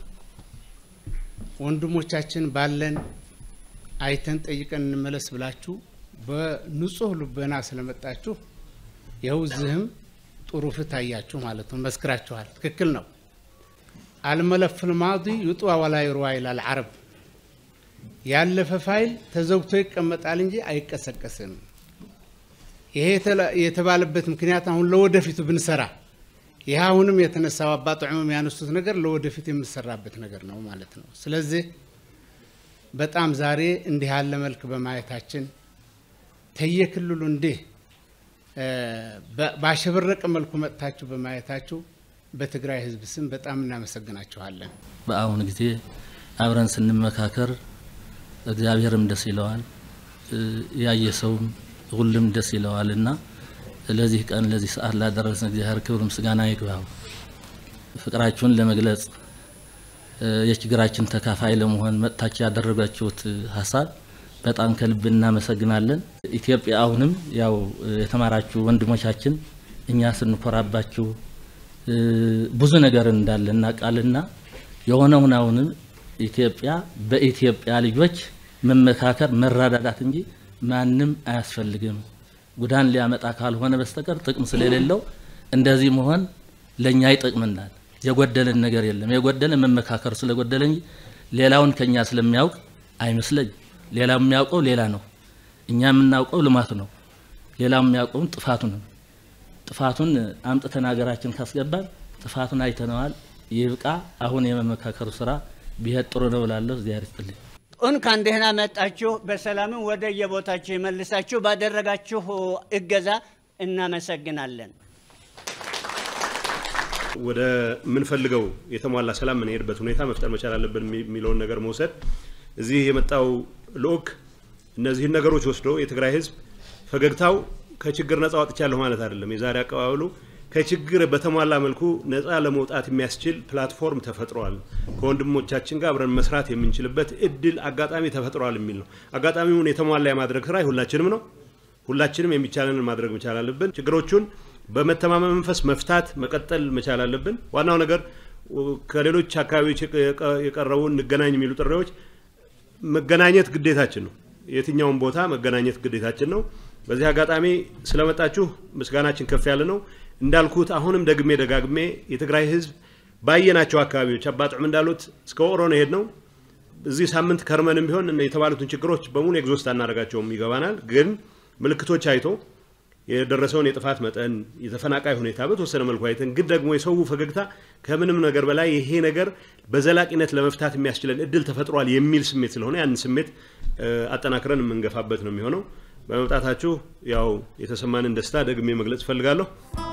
ወንድሞቻችን ባለን አይተን ጠይቀን እንመለስ ብላችሁ በንጹህ ልቦና ስለመጣችሁ ይኸው እዚህም ጥሩ ፍት አያችሁ ማለት ነው። መስክራችኋል። ትክክል ነው። الملف الماضي يطوى ولا يروى إلى العرب ያለፈ ፋይል ተዘግቶ ይቀመጣል እንጂ አይቀሰቀስም። ይሄ የተባለበት ምክንያት አሁን ለወደፊቱ ብንሰራ ይሄ አሁንም የተነሳው አባጣዑም ያነሱት ነገር ለወደፊት የሚሰራበት ነገር ነው ማለት ነው። ስለዚህ በጣም ዛሬ እንዲህ ያለ መልክ በማየታችን ተየክልሉ እንዲህ ባሸበረቀ መልኩ መጥታችሁ በማየታችሁ በትግራይ ህዝብ ስም በጣም እናመሰግናችኋለን። በአሁኑ ጊዜ አብረን ስንመካከር እግዚአብሔርም ደስ ይለዋል፣ ያየ ሰውም ሁሉም ደስ ይለዋልና ለዚህ ቀን ለዚህ ሰዓት ላደረሰን እግዚአብሔር ክብር ምስጋና ይግባው። ፍቅራችሁን ለመግለጽ የችግራችን ተካፋይ ለመሆን መጥታችሁ ያደረጋችሁት ሐሳብ በጣም ከልብ እናመሰግናለን። ኢትዮጵያ አሁንም ያው የተማራችሁ ወንድሞቻችን እኛ ስንኮራባችሁ ብዙ ነገር እንዳለና ቃልና የሆነውን አሁንም ኢትዮጵያ በኢትዮጵያ ልጆች መመካከር መራዳዳት እንጂ ማንም አያስፈልግም። ጉዳን ሊያመጣ ካልሆነ በስተቀር ጥቅም ስለሌለው እንደዚህ መሆን ለኛ ይጠቅመናል። የጎደለን ነገር የለም። የጎደለ መመካከር ስለጎደለ እንጂ ሌላውን ከኛ ስለሚያውቅ አይመስለኝ። ሌላው የሚያውቀው ሌላ ነው። እኛ የምናውቀው ልማት ነው። ሌላው የሚያውቀው ጥፋቱ ነው። ጥፋቱን አምጥተን ሀገራችን ካስገባን ጥፋቱን አይተነዋል። ይብቃ። አሁን የመመካከሩ ስራ ቢሄድ ጥሩ ነው እላለሁ። እግዚአብሔር ይስጥልኝ። እንኳን ደህና መጣችሁ። በሰላም ወደ የቦታችሁ ይመልሳችሁ። ባደረጋችሁ እገዛ እናመሰግናለን። ወደ ምን ፈልገው የተሟላ ሰላም ምን ሄድበት ሁኔታ መፍጠር መቻል አለብን የሚለውን ነገር መውሰድ እዚህ የመጣው ልኡክ እነዚህን ነገሮች ወስዶ የትግራይ ህዝብ ፈገግታው ከችግር ነፃ ወጥቻለሁ ማለት አይደለም። የዛሬ አቀባበሉ ከችግር በተሟላ መልኩ ነፃ ለመውጣት የሚያስችል ፕላትፎርም ተፈጥሯል፣ ከወንድሞቻችን ጋር አብረን መስራት የምንችልበት እድል አጋጣሚ ተፈጥሯል የሚል ነው። አጋጣሚውን የተሟላ የማድረግ ስራ ሁላችንም ነው። ሁላችንም የሚቻለንን ማድረግ መቻል አለብን። ችግሮቹን በመተማመን መንፈስ መፍታት መቀጠል መቻል አለብን። ዋናው ነገር ከሌሎች አካባቢዎች የቀረቡ እንገናኝ የሚሉ ጥሪዎች መገናኘት ግዴታችን ነው። የትኛውን ቦታ መገናኘት ግዴታችን ነው። በዚህ አጋጣሚ ስለመጣችሁ ምስጋናችን ከፍ ያለ ነው። እንዳልኩት አሁንም ደግሜ ደጋግሜ የትግራይ ህዝብ ባየናቸው አካባቢዎች አባጥም እንዳሉት እስከ ወሮ ነው ሄድነው። እዚህ ሳምንት ከርመንም ቢሆን የተባሉትን ችግሮች በሙሉ ኤግዞስት አናደርጋቸውም ይገባናል። ግን ምልክቶች አይቶ የደረሰውን የጥፋት መጠን የተፈናቃይ ሁኔታ በተወሰነ መልኩ አይተን ግን ደግሞ የሰው ፈገግታ ከምንም ነገር በላይ ይሄ ነገር በዘላቂነት ለመፍታት የሚያስችለን እድል ተፈጥሯል የሚል ስሜት ስለሆነ ያን ስሜት አጠናክረን የምንገፋበት ነው የሚሆነው። በመምጣታችሁ ያው የተሰማንን ደስታ ደግሜ መግለጽ ፈልጋለሁ።